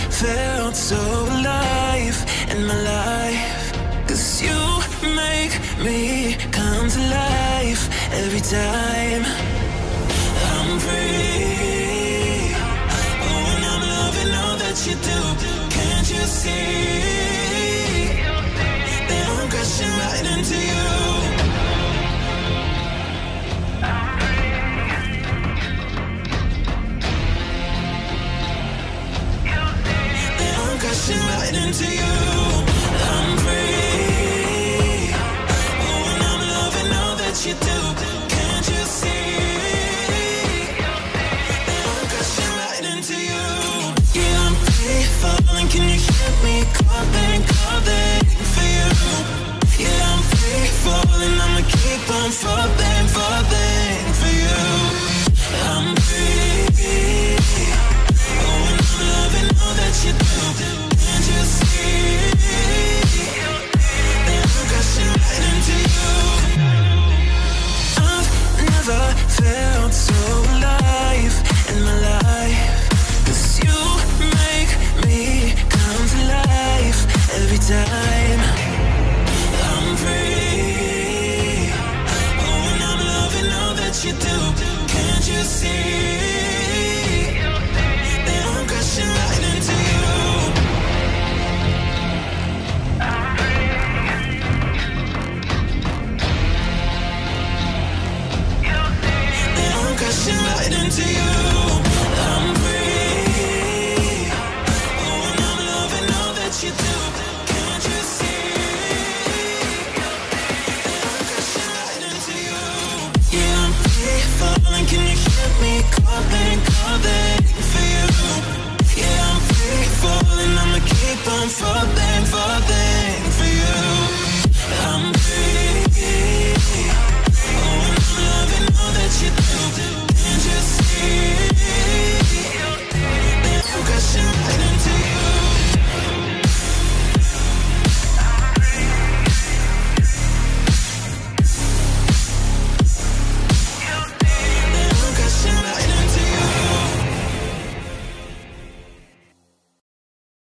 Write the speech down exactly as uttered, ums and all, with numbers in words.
felt so alive in my life. Cause you make me come to life every time I'm free. Oh, and I'm loving all that you do. Can't you see that I'm crashing right into you? Crashing right into you. I'm free. Oh, and I'm loving all that you do. Can't you see that I'm crashing right into you? Yeah, I'm free falling. Can you hear me calling, calling for you? Yeah, I'm free falling. I'ma keep on falling, falling for you. I'm free. Oh, and I'm loving all that you do. Can't you see that I'm crashing right into you? I've never felt so alive in my life. Cause you make me come to life every time I'm free. Oh, and I'm loving all that you do. Can't you see that I'm crashing right into you? Crashing right into you. I'm free. Oh, and I'm loving all that you do. Can't you see that I'm crashing right into you? Yeah, I'm free falling. Can you hear me calling?